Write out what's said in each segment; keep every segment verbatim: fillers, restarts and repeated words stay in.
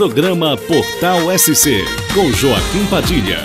Programa Portal S C, com Joaquim Padilha.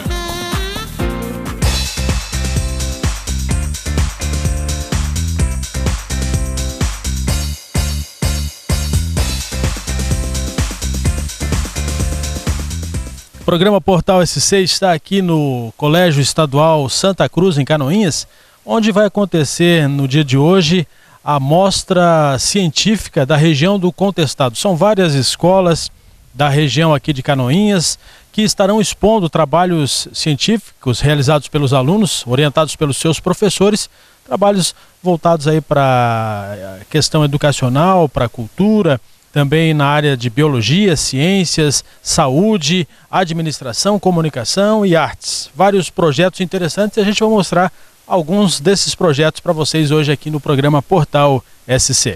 O programa Portal S C está aqui no Colégio Estadual Santa Cruz, em Canoinhas, onde vai acontecer no dia de hoje a mostra científica da região do Contestado. São várias escolas da região aqui de Canoinhas que estarão expondo trabalhos científicos realizados pelos alunos, orientados pelos seus professores, trabalhos voltados aí para a questão educacional, para a cultura, também na área de biologia, ciências, saúde, administração, comunicação e artes. Vários projetos interessantes e a gente vai mostrar alguns desses projetos para vocês hoje aqui no programa Portal S C.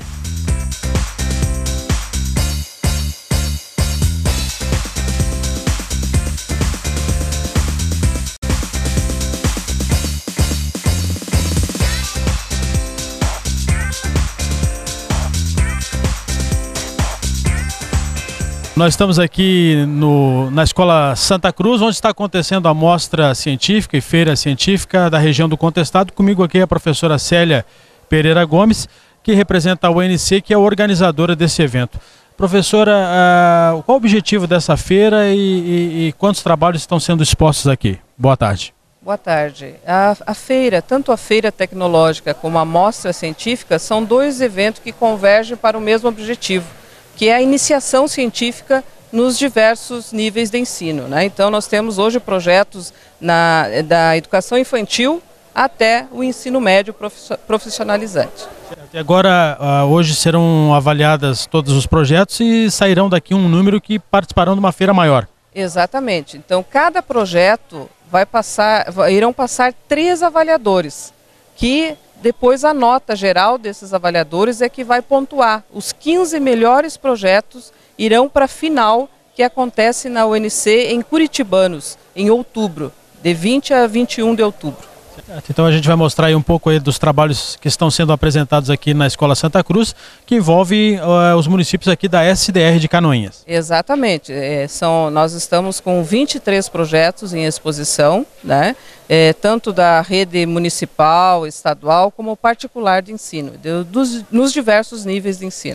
Nós estamos aqui no, na Escola Santa Cruz, onde está acontecendo a mostra científica e feira científica da região do Contestado. Comigo aqui é a professora Célia Pereira Gomes, que representa a U N C, que é a organizadora desse evento. Professora, uh, qual o objetivo dessa feira e, e, e quantos trabalhos estão sendo expostos aqui? Boa tarde. Boa tarde. A, a feira, tanto a feira tecnológica como a mostra científica, são dois eventos que convergem para o mesmo objetivo, que é a iniciação científica nos diversos níveis de ensino, né? Então nós temos hoje projetos na, da educação infantil até o ensino médio profissionalizante. E agora, hoje serão avaliadas todos os projetos e sairão daqui um número que participarão de uma feira maior. Exatamente. Então cada projeto vai passar, irão passar três avaliadores, que depois a nota geral desses avaliadores é que vai pontuar. Os quinze melhores projetos irão para a final, que acontece na U N C em Curitibanos, em outubro, de vinte a vinte e um de outubro. Então a gente vai mostrar aí um pouco aí dos trabalhos que estão sendo apresentados aqui na Escola Santa Cruz, que envolve uh, os municípios aqui da S D R de Canoinhas. Exatamente. É, são, nós estamos com vinte e três projetos em exposição, né? É, tanto da rede municipal, estadual, como particular de ensino, de, dos, nos diversos níveis de ensino.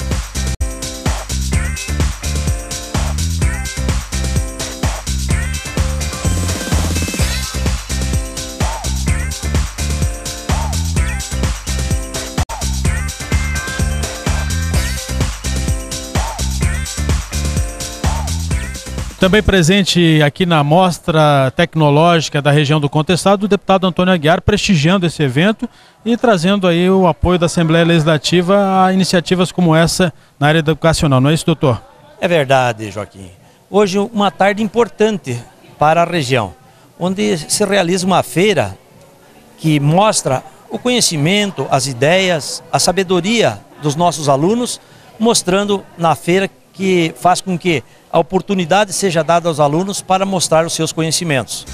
Também presente aqui na Mostra Tecnológica da região do Contestado, o deputado Antônio Aguiar, prestigiando esse evento e trazendo aí o apoio da Assembleia Legislativa a iniciativas como essa na área educacional. Não é isso, doutor? É verdade, Joaquim. Hoje uma tarde importante para a região, onde se realiza uma feira que mostra o conhecimento, as ideias, a sabedoria dos nossos alunos, mostrando na feira que faz com que a oportunidade seja dada aos alunos para mostrar os seus conhecimentos.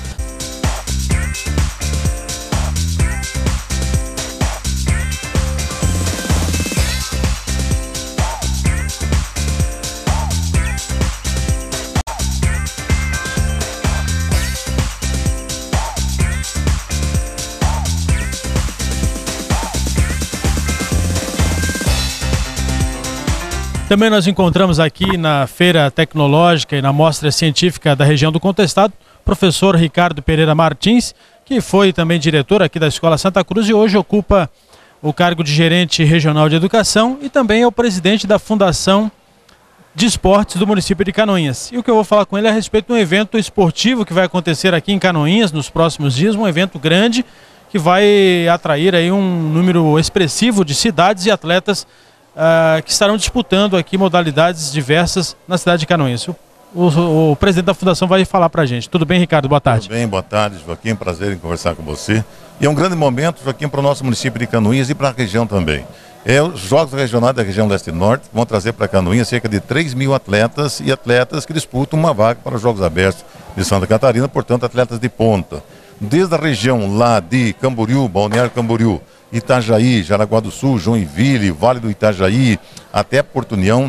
Também nós encontramos aqui na Feira Tecnológica e na Mostra Científica da região do Contestado o professor Ricardo Pereira Martins, que foi também diretor aqui da Escola Santa Cruz e hoje ocupa o cargo de gerente regional de educação e também é o presidente da Fundação de Esportes do município de Canoinhas. E o que eu vou falar com ele é a respeito de um evento esportivo que vai acontecer aqui em Canoinhas nos próximos dias, um evento grande que vai atrair aí um número expressivo de cidades e atletas Uh, que estarão disputando aqui modalidades diversas na cidade de Canoinhas. O, o, o presidente da Fundação vai falar para a gente. Tudo bem, Ricardo? Boa tarde. Tudo bem, boa tarde, Joaquim. Prazer em conversar com você. E é um grande momento, Joaquim, para o nosso município de Canoinhas e para a região também. É, os Jogos Regionais da região Leste e Norte vão trazer para Canoinhas cerca de três mil atletas e atletas que disputam uma vaga para os Jogos Abertos de Santa Catarina, portanto, atletas de ponta. Desde a região lá de Camboriú, Balneário Camboriú, Itajaí, Jaraguá do Sul, Joinville, Vale do Itajaí, até Porto União,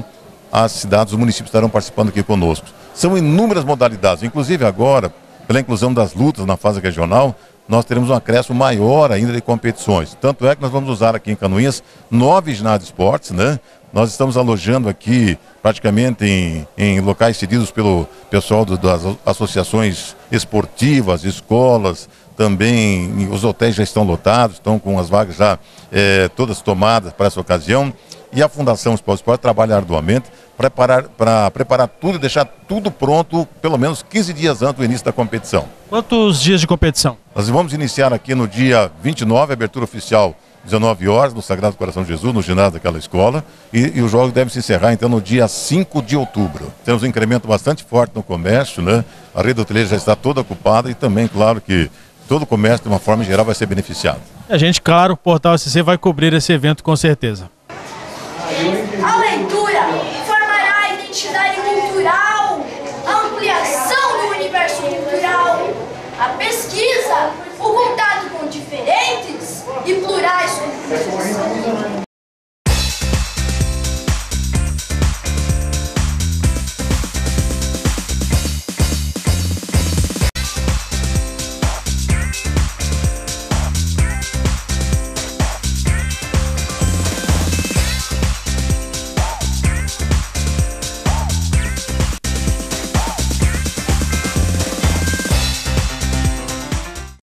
as cidades, os municípios estarão participando aqui conosco. São inúmeras modalidades, inclusive agora, pela inclusão das lutas na fase regional, nós teremos um acréscimo maior ainda de competições. Tanto é que nós vamos usar aqui em Canoinhas nove ginásios de esportes, né? Nós estamos alojando aqui praticamente em, em locais cedidos pelo pessoal do, das associações esportivas, escolas, também os hotéis já estão lotados, estão com as vagas já é, todas tomadas para essa ocasião. E a Fundação Esporte Esporte trabalha arduamente para preparar, para preparar tudo e deixar tudo pronto pelo menos quinze dias antes do início da competição. Quantos dias de competição? Nós vamos iniciar aqui no dia vinte e nove, abertura oficial, dezenove horas, no Sagrado Coração de Jesus, no ginásio daquela escola, e, e os jogos devem se encerrar então no dia cinco de outubro. Temos um incremento bastante forte no comércio, né? A rede hoteleira já está toda ocupada e também, claro, que todo o comércio, de uma forma geral, vai ser beneficiado. A gente, claro, o Portal S C vai cobrir esse evento com certeza. A leitura formará a identidade cultural, a ampliação do universo cultural, a pesquisa, o contato com diferentes e plurais culturas.